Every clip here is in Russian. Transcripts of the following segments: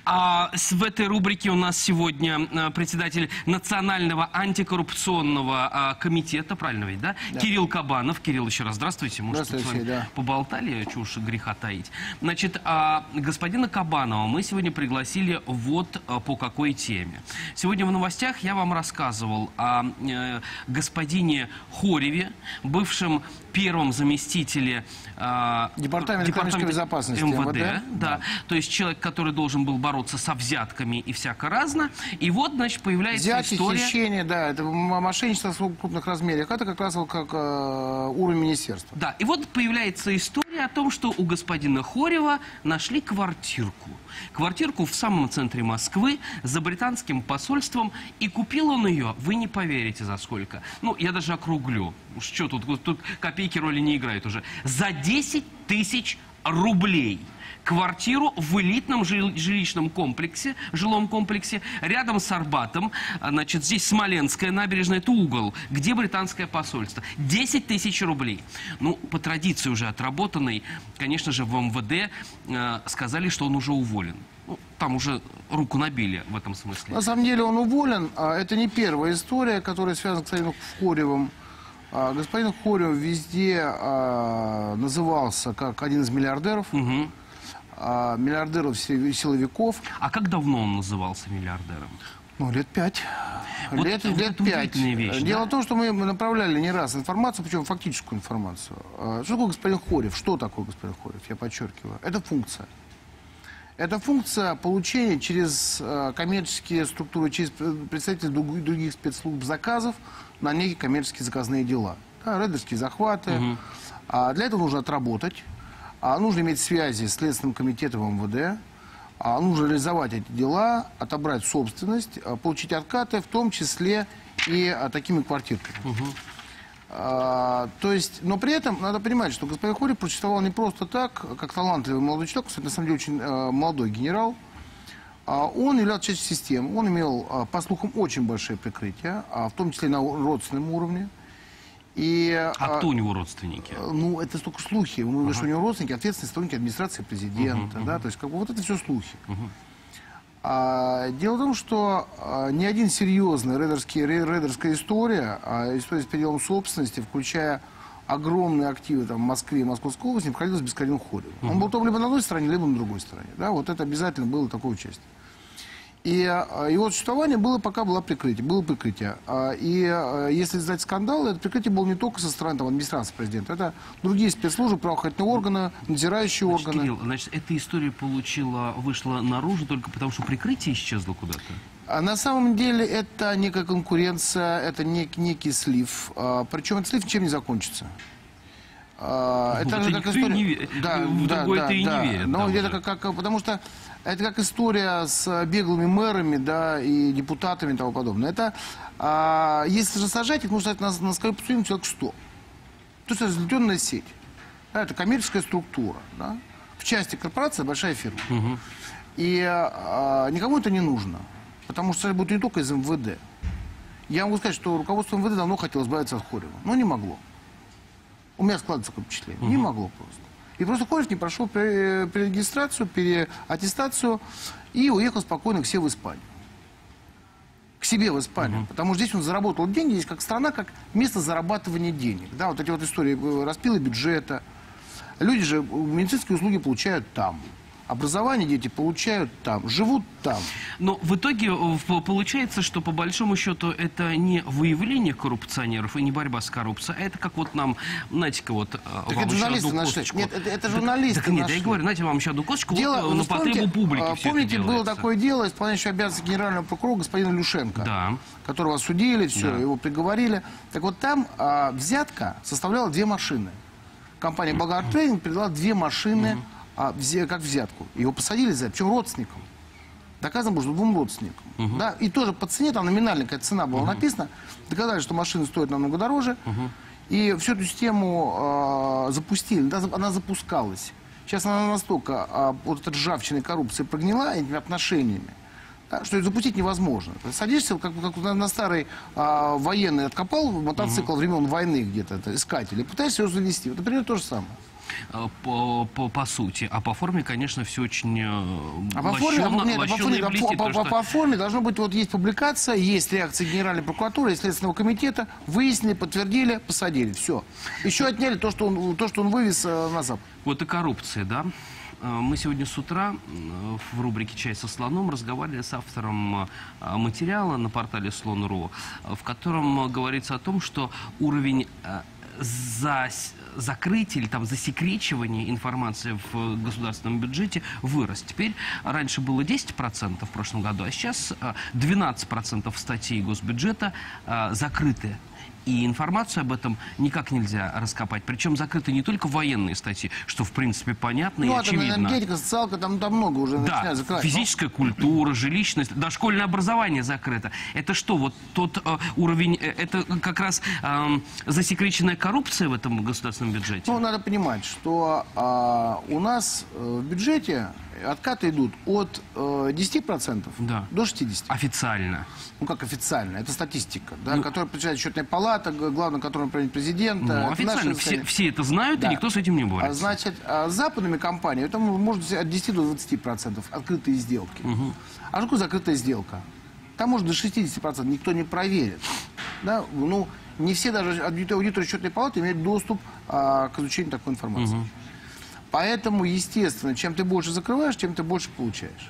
В этой рубрике у нас сегодня председатель Национального антикоррупционного комитета, правильно ведь, да? Да. Кирилл Кабанов. Кирилл, еще раз здравствуйте. Может, мы с вами поболтали, чушь греха таить. Значит, господина Кабанова мы сегодня пригласили вот по какой теме. Сегодня в новостях я вам рассказывал о господине Хореве, бывшем первом заместителе Департамента экономической безопасности МВД. Да. То есть человек, который должен был бороться со взятками и всяко разно. И вот, значит, появляется взятки, история... хищение, да, это мошенничество в крупных размерах. Это как раз вот как уровень министерства. Да, и вот появляется история о том, что у господина Хорева нашли квартирку. Квартирку в самом центре Москвы, за британским посольством. И купил он ее, вы не поверите, за сколько. Ну, я даже округлю. Что тут копейки роли не играют уже. За 10 тысяч рублей. Квартиру в элитном жилищном комплексе, жилом комплексе, рядом с Арбатом. Значит, здесь Смоленская набережная, это угол, где британское посольство. 10 тысяч рублей. Ну, по традиции уже отработанной, конечно же, в МВД сказали, что он уже уволен. Ну, там уже руку набили в этом смысле. На самом деле он уволен. Это не первая история, которая связана с господином Хоревым. Господин Хорев везде назывался как один из миллиардеров. Угу. Миллиардеров силовиков. А как давно он назывался миллиардером? Ну, лет 5. Вот лет 5. Вещь, Дело да? в том, что мы направляли не раз информацию, причем фактическую информацию. Что такое господин Хорев? Что такое господин Хорев? Я подчеркиваю. Это функция. Это функция получения через коммерческие структуры, через представителей других спецслужб заказов на некие коммерческие заказные дела. Да, рейдерские захваты. Угу. Для этого нужно отработать. Нужно иметь связи с Следственным комитетом МВД. Нужно реализовать эти дела, отобрать собственность, получить откаты, в том числе и такими квартирками. Угу. То есть, но при этом надо понимать, что господин Хорев просуществовал не просто так, как талантливый молодой человек, кстати, на самом деле очень молодой генерал. Он являлся частью системы, он имел, по слухам, очень большое прикрытие, в том числе на родственном уровне. Кто у него родственники? Ну, это только слухи. Мы говорим, что у него родственники, ответственные сотрудники администрации президента. Да? То есть, как бы, вот это все слухи. Дело в том, что ни один серьезный рейдерская история, история с переделом собственности, включая огромные активы там, в Москве и Московской области, не проходилась без господина Хорева. Он был то либо на одной стороне, либо на другой стороне. Да? Вот это обязательно было такое участие. И его существование было, пока было прикрытие. И если знать скандалы, это прикрытие было не только со стороны там, администрации президента. Это другие спецслужбы, правоохранительные органы, надзирающие органы. Кирилл, значит, эта история вышла наружу только потому, что прикрытие исчезло куда-то? На самом деле это некая конкуренция, это некий слив. Причем этот слив ничем не закончится. Это же как история... В другое-то и не верят. Но это потому что это как история с беглыми мэрами, да, и депутатами и тому подобное. Это, если же сажать, их нужно на скале подсудим человек 100. То есть разлетенная сеть. Да, это коммерческая структура. Да. В части корпорации большая фирма. Угу. И никому это не нужно. Потому что это будет не только из МВД. Я могу сказать, что руководство МВД давно хотело избавиться от Хорева. Но не могло. У меня складывается такое впечатление. Не могло просто. И просто Хорев не прошел перерегистрацию, переаттестацию и уехал спокойно к себе в Испанию. К себе в Испанию. Потому что здесь он заработал деньги, здесь как страна, как место зарабатывания денег. Да, вот эти вот истории распила бюджета. Люди же медицинские услуги получают там. Образование дети получают там, живут там. Но в итоге получается, что по большому счету это не выявление коррупционеров и не борьба с коррупцией, а это как вот нам, знаете-ка, вот... Так это журналисты нашли. Нет, это журналисты так, нет, я говорю, знаете, вам еще одну косточку, дело, на потребу публики все помните, было такое дело, исполняющий обязанности генерального прокурора господина Люшенко, да, которого осудили, все, да, его приговорили. Так вот там взятка составляла 2 машины. Компания «Болгар-Трейдинг» передала 2 машины как взятку. Его посадили за это, причем родственникам. Доказано было, что 2 родственникам. Да? И тоже по цене, там номинальная какая цена была написана. Доказали, что машины стоят намного дороже. И всю эту систему запустили. Да, она запускалась. Сейчас она настолько вот эта ржавчина и коррупция прогнила этими отношениями, да, что ее запустить невозможно. Ты садишься, как на старый военный откопал мотоцикл времен войны где-то, искатель, и пытаешься его завести. Вот, например, то же самое. по сути. А по форме, конечно, все очень А по форме, лощёно и блестит, потому что- по форме должно быть, вот есть публикация, есть реакция Генеральной прокуратуры и Следственного комитета, выяснили, подтвердили, посадили, все. Еще отняли то, что он вывез на Запад. Вот и коррупция, да? Мы сегодня с утра в рубрике «Чай со слоном» разговаривали с автором материала на портале Слон.ру, в котором говорится о том, что уровень закрытия или там засекречивания информации в государственном бюджете вырос. Теперь раньше было 10% в прошлом году, а сейчас 12% статей госбюджета закрыты. И информацию об этом никак нельзя раскопать. Причем закрыты не только военные статьи, что в принципе понятно и очевидно. Энергетика, социалка, там много уже Да, начинают закрывать. физическая культура, жилищность, дошкольное образование закрыто. Это что, вот тот уровень, это как раз засекреченная коррупция в этом государственном бюджете? Ну, надо понимать, что у нас в бюджете откаты идут от 10% Да. до 60%. Официально. Ну, как официально, это статистика, да, которую получает счетная палата, главное, которую правит президент. Ну, официально все это знают, Да. и никто с этим не борется. Значит, с западными компаниями там может быть от 10 до 20% открытые сделки. А что такое закрытая сделка? Там может до 60% никто не проверит. Да? Ну, не все даже аудиторы счетной палаты имеют доступ к изучению такой информации. Поэтому, естественно, чем ты больше закрываешь, тем ты больше получаешь.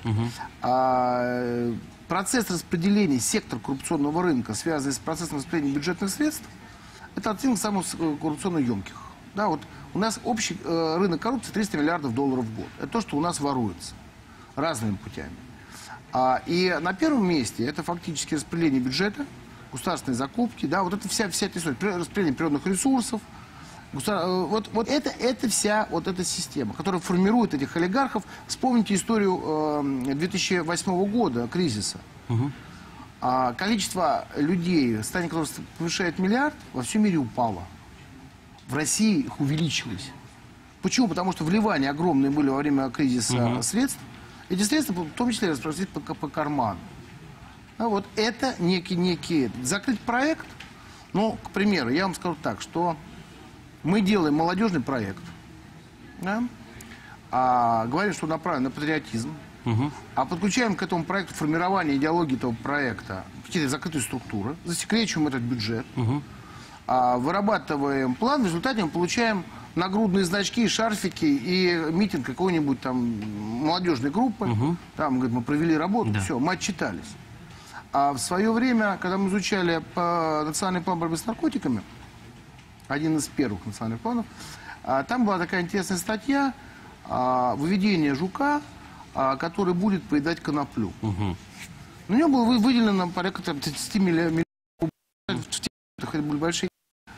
Процесс распределения, сектор коррупционного рынка, связанный с процессом распределения бюджетных средств, это один из самых коррупционно емких. Да, вот у нас общий рынок коррупции 300 миллиардов долларов в год. Это то, что у нас воруется разными путями. И на первом месте это фактически распределение бюджета, государственные закупки, да, вот это вся эта история, распределение природных ресурсов. Вот это вся вот эта система, которая формирует этих олигархов. Вспомните историю 2008 года, кризиса. Количество людей, состояние которых превышает миллиард, во всем мире упало. В России их увеличилось. Почему? Потому что вливания огромные были во время кризиса средств. Эти средства, в том числе, распространились по карману. Вот это некий закрыть проект. Ну, к примеру, я вам скажу так, что мы делаем молодежный проект, да? Говорим, что направлен на патриотизм, а подключаем к этому проекту формирование идеологии этого проекта, какие-то закрытые структуры, засекречиваем этот бюджет, вырабатываем план, в результате мы получаем нагрудные значки, шарфики и митинг какой-нибудь там молодежной группы. Там, говорит, мы провели работу, Да. все, мы отчитались. А в свое время, когда мы изучали национальный план борьбы с наркотиками, один из первых национальных планов, там была такая интересная статья «Выведение жука, который будет поедать коноплю». На нем было выделено порядка 30 миллионов рублей, это были большие.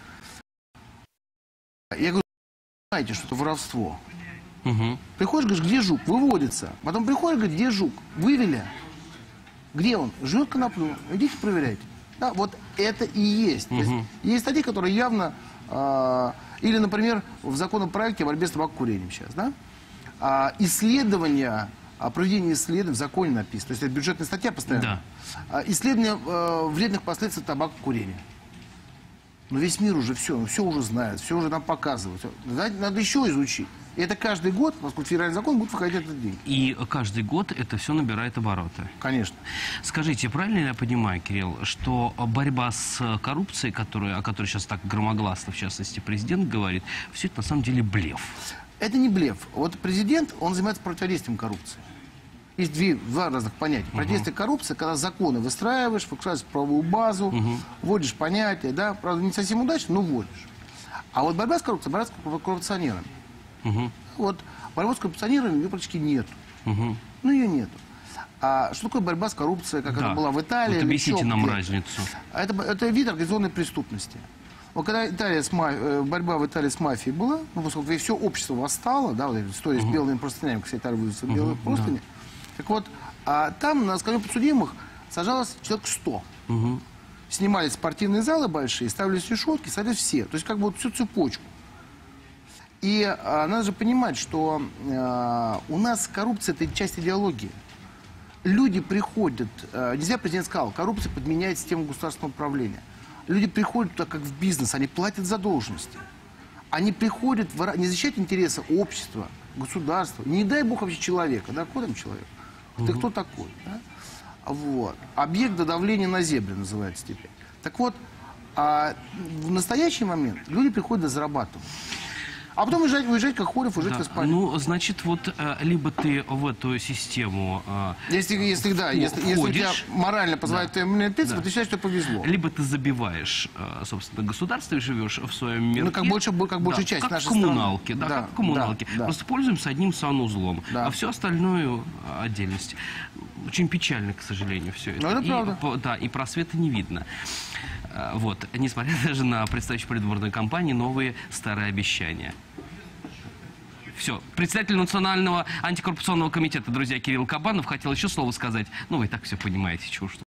Я говорю, знаете, что это воровство. Приходишь, говоришь, где жук? Выводится. Потом приходишь, говорит, где жук? Вывели. Где он? Жрет коноплю. Идите проверяйте. Да, вот это и есть. То есть статьи, которые явно... или, например, в законопроекте о борьбе с табакокурением сейчас, да? Исследования, проведение исследований в законе написано. То есть это бюджетная статья постоянно. Да. Исследования вредных последствий табакокурения. Но весь мир уже все уже знает, все уже нам показывают. Надо еще изучить. И это каждый год, поскольку федеральный закон, будет выходить этот день. И каждый год это все набирает обороты. Конечно. Скажите, правильно ли я понимаю, Кирилл, что борьба с коррупцией, о которой сейчас так громогласно, в частности, президент говорит, все это на самом деле блеф? Это не блеф. Вот президент, он занимается противодействием коррупции. Есть два разных понятия. Противодействие коррупции, когда законы выстраиваешь, фиксируешь правовую базу, вводишь понятия, да, правда, не совсем удачно, но вводишь. А вот борьба с коррупцией, борьба с коррупционерами. Вот борьбы с коррупционерами ее практически нет. Ну, ее нет. А что такое борьба с коррупцией, как это была в Италии? Вот объясните нам где? разницу. Это вид организованной преступности. Вот когда борьба в Италии с мафией была, ну, поскольку все общество восстало, да, вот эта история с белыми простынями, кстати, торгуются белые простыни, так вот, там на скамью подсудимых сажалось человек 100. Снимались спортивные залы большие, ставились решетки, садились все. То есть как бы вот всю цепочку. И надо же понимать, что у нас коррупция – это часть идеологии. Люди приходят, не зря президент сказал, коррупция подменяет систему государственного управления. Люди приходят туда как в бизнес, они платят задолженности. Они приходят не защищать интересы общества, государства, не дай бог вообще человека, да, кто там человек? Ты кто такой, да? Вот. Объект давления на зебре называется теперь. Так вот, в настоящий момент люди приходят зарабатывать. А потом уезжать как Хорев, уезжать в Испанию. Ну, значит, вот либо ты в эту систему Если у тебя морально позволяет твоя иммунитет, ты считаешь, что повезло. либо ты забиваешь, собственно, государство и живешь в своем мире. Ну, как большая часть как нашей в коммуналке, страны. как в коммуналке. Да. Просто пользуемся одним санузлом, Да. а все остальное отдельность. Очень печально, к сожалению, все это. Ну, это правда. Да, и просвета не видно. Вот, несмотря даже на предстоящую предвыборную кампанию, новые старые обещания. Все. Председатель Национального антикоррупционного комитета, друзья, Кирилл Кабанов хотел еще слово сказать. Ну, вы и так все понимаете, чего что.